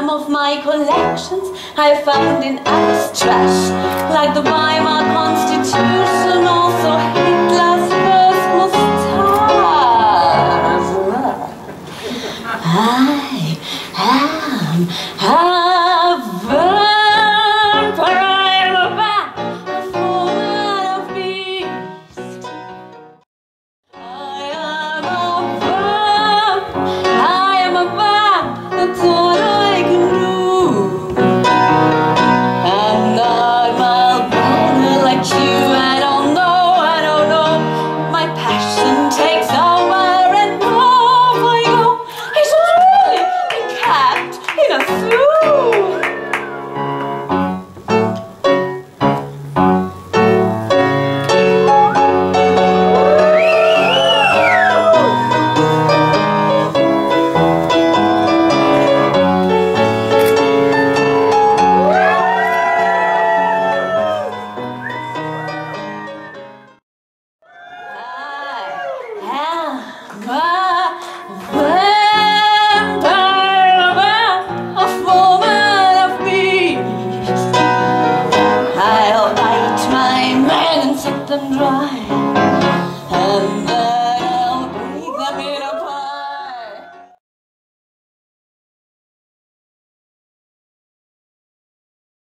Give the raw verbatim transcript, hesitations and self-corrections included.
Some of my collections I found in Alice trash, like the Weimar Constitution, also Hitler's first mustache. I am a vamp, I am a vamp, a fallen of beast. I am a vamp, I am a vamp, that's all I can do. And I'm a burner like you, I don't know, I don't know, my passion takes